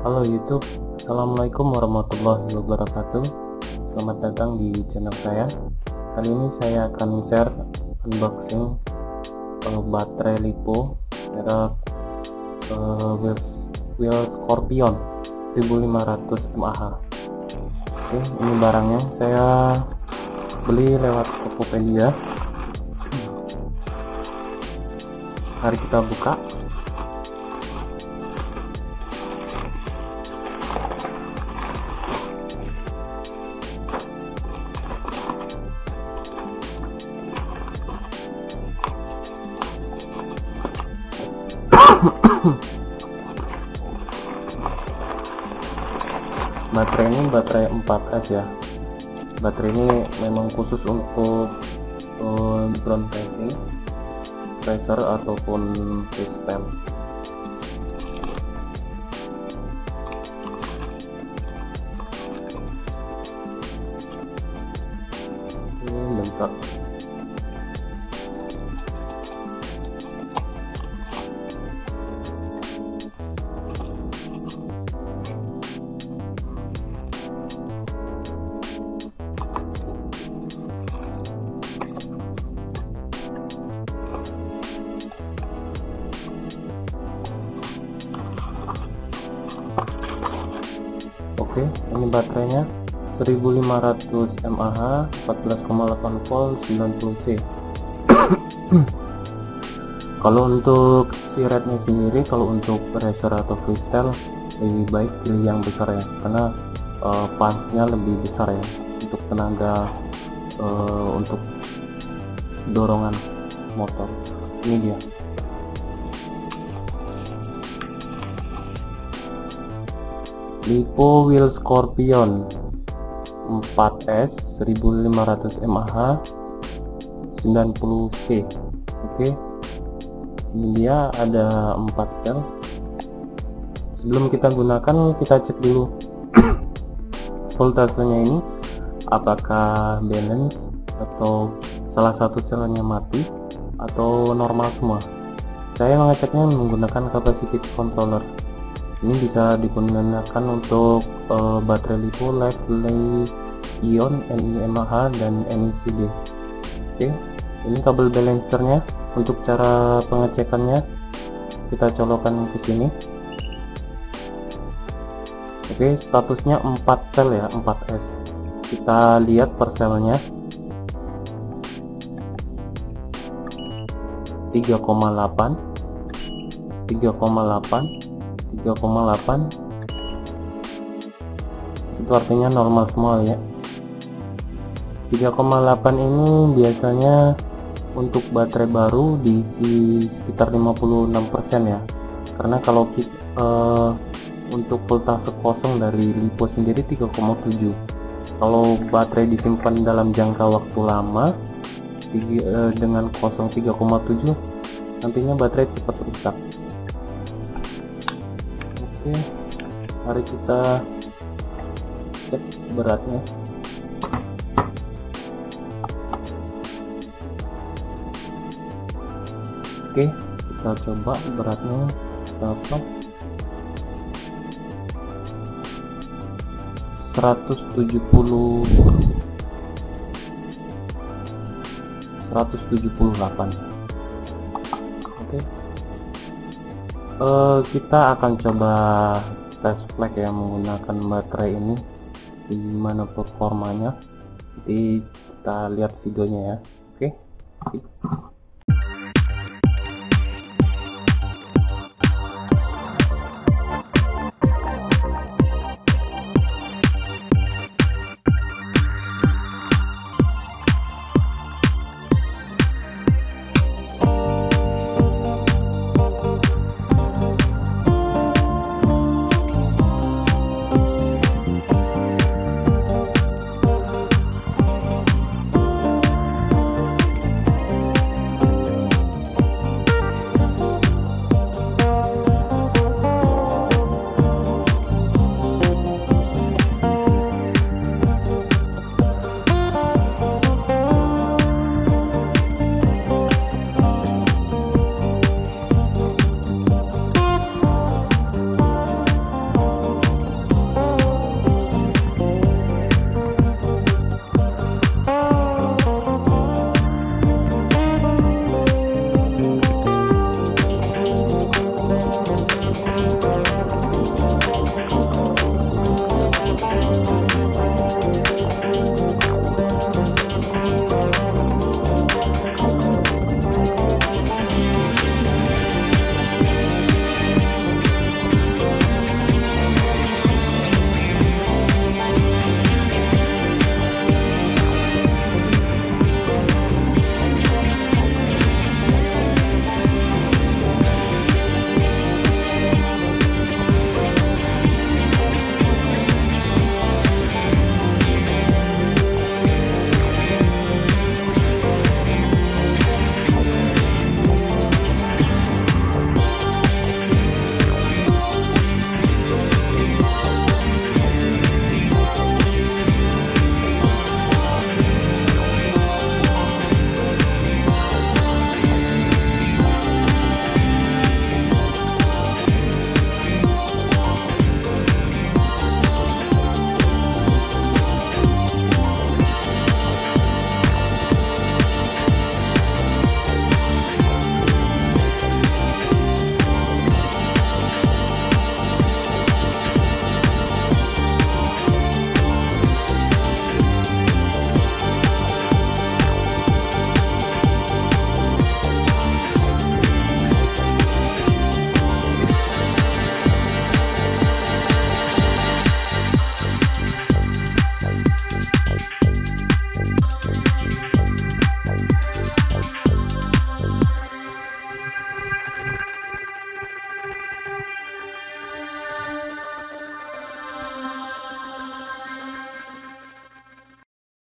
Halo YouTube, Assalamualaikum warahmatullahi wabarakatuh. Selamat datang di channel saya. Kali ini saya akan share unboxing baterai LiPo merek Wheel Scorpion 1500 mAh. Oke, ini barangnya saya beli lewat Tokopedia. Mari kita buka. Baterai ini baterai 4S ya. Baterai ini memang khusus untuk ground passing, tracer ataupun freestyle. Ini bentar. Oke, ini baterainya 1500 mAh, 14,8 volt, 90C. Kalau untuk si rednya sendiri, kalau untuk racer atau freestyle lebih baik pilih yang besar ya, karena punch-nya lebih besar ya untuk tenaga, untuk dorongan motor. Ini dia. LiPo Wheel Scorpion 4S 1500 mAh 90C. Oke, ini dia ada 4 sel. Sebelum kita gunakan, kita cek dulu voltasenya ini apakah balance atau salah satu selnya mati atau normal semua. Saya mengeceknya menggunakan capacitive controller. Ini bisa digunakan untuk baterai LiPo, Li-ion, NiMH, dan NiCd. Oke, ini kabel balancernya. Untuk cara pengecekannya, kita colokan ke sini. Oke, statusnya 4 sel ya, 4S. Kita lihat per selnya 3,8 itu artinya normal semua ya. 3,8 ini biasanya untuk baterai baru di sekitar 56% ya, karena kalau untuk voltase kosong dari LiPo sendiri 3,7. kalau baterai disimpan dalam jangka waktu lama dengan kosong 3,7, nantinya baterai cepat rusak. Oke, mari kita cek beratnya. Oke, kita coba beratnya berapa. 178. Oke, kita akan coba test flag ya menggunakan baterai ini, gimana performanya. Jadi kita lihat videonya ya. Oke.